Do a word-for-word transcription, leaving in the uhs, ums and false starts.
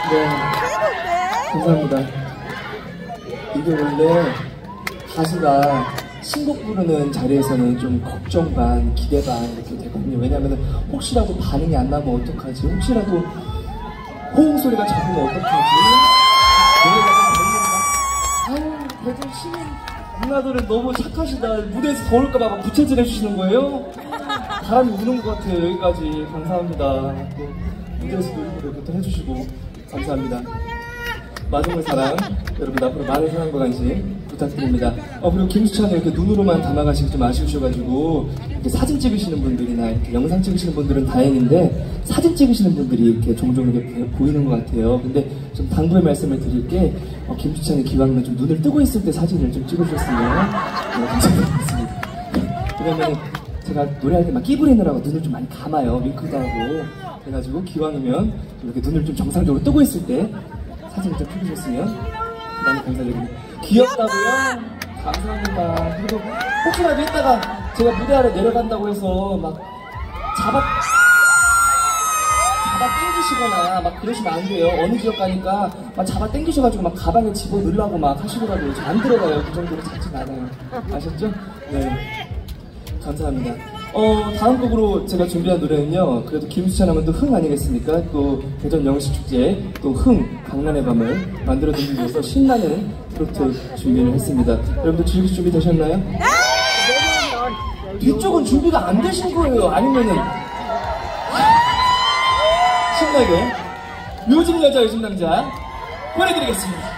네, 감사합니다. 이게 원래 가수가 신곡 부르는 자리에서는 좀 걱정 반, 기대 반 이렇게 되거든요. 왜냐면 혹시라도 반응이 안 나면 어떡하지? 혹시라도 호응 소리가 잡히면 어떡하지? 아유, 대전 시민 누나들은 너무 착하시다. 무대에서 더울까봐 막 부채질 해주시는 거예요? 바람이 우는 것 같아요. 여기까지. 감사합니다. 또 무대에서 노래도 이렇게 또 해주시고 감사합니다. 마지막 사랑, 여러분 앞으로 많은 사랑과 관심 부탁드립니다. 어, 그리고 김수찬이 이렇게 눈으로만 담아가시기 좀 아쉬우셔가지고 이렇게 사진 찍으시는 분들이나 이렇게 영상 찍으시는 분들은 다행인데 사진 찍으시는 분들이 이렇게 종종 이렇게 보이는 것 같아요. 근데 좀 당부의 말씀을 드릴게, 어, 김수찬이 기왕이면 좀 눈을 뜨고 있을 때 사진을 좀 찍어주셨으면 네, 감사드리겠습니다. 왜냐면 제가 노래할 때 막 끼부리느라고 눈을 좀 많이 감아요. 윙크도 하고. 그래가지고 기왕이면 이렇게 눈을 좀 정상적으로 뜨고 있을 때 사진을 좀 찍으셨으면 대단히 감사드립니다. 귀엽다고요? 감사합니다. 그리고 혹시라도 이따가 제가 무대 아래 내려간다고 해서 막 잡아 잡아 당기시거나 막 그러시면 안 돼요. 어느 지역 가니까 막 잡아 당기셔가지고 막 가방에 집어 넣으려고 막 하시더라고요. 저 안 들어가요. 그 정도로 작진 않아요. 아셨죠? 네. 감사합니다. 어, 다음 곡으로 제가 준비한 노래는요, 그래도 김수찬 하면 또 흥 아니겠습니까? 또 대전 영시축제, 또 흥, 강남의 밤을 만들어드리기 위해서 신나는 트로트 준비를 했습니다. 여러분들 즐길 준비 되셨나요? 네! 뒤쪽은 준비가 안 되신 거예요. 아니면은 신나게 요즘 여자 요즘 남자 보내드리겠습니다.